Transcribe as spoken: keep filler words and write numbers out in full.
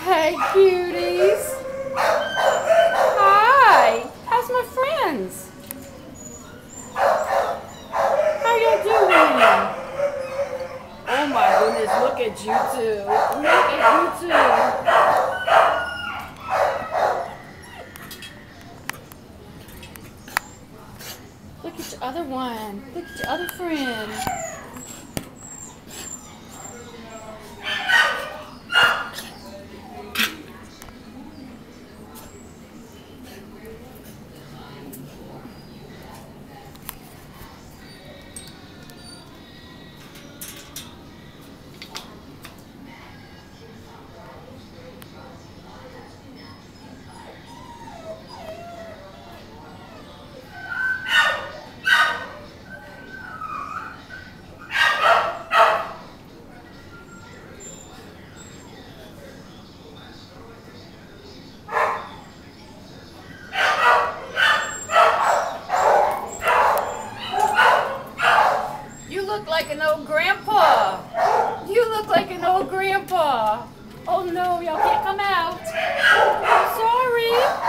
Hey, cuties. Hi. How's my friends? How y'all doing? Oh my goodness, look at you two. Look at you two. Look at your other one. Look at your other friend. You look like an old grandpa. You look like an old grandpa. Oh no, y'all can't come out. Sorry.